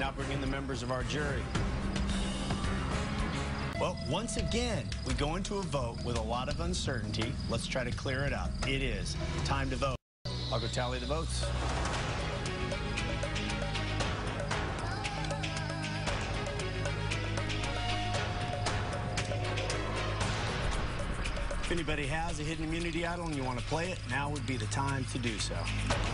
Now bring in the members of our jury. Well, once again, we go into a vote with a lot of uncertainty. Let's try to clear it up. It is time to vote. I'll go tally the votes. If anybody has a hidden immunity idol and you want to play it, now would be the time to do so.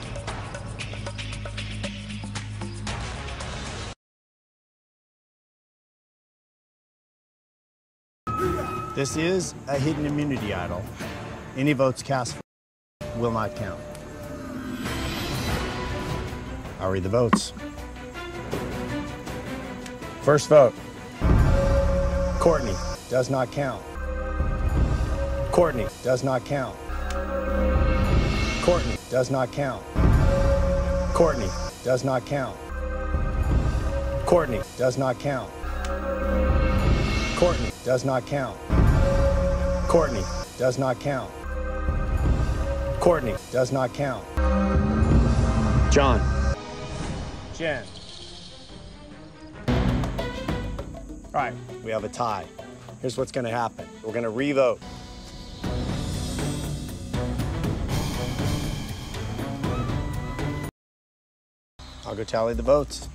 This is a hidden immunity idol. Any votes cast will not count. I'll read the votes. First vote. Courtney does not count. Courtney does not count. Courtney does not count. Courtney does not count. Courtney does not count. Courtney does not count. Courtney does not count. Courtney does not count. John. Jen. All right, we have a tie. Here's what's going to happen. We're going to re-vote. I'll go tally the votes.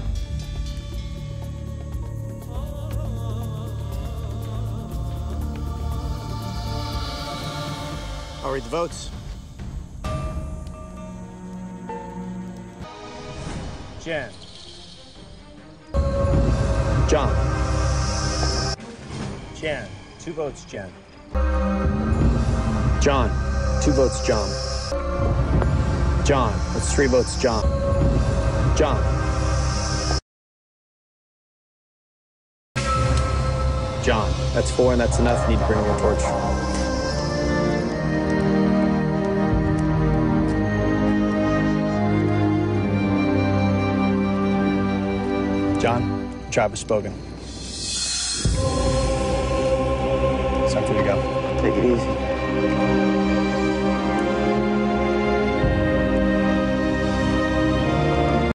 I'll read the votes. Jen. John. Jen. 2 votes, Jen. John. 2 votes, John. John. That's 3 votes, John. John. John. That's 4, and that's enough. You need to bring your torch. John, tribe has spoken. It's time for you to go. Take it easy.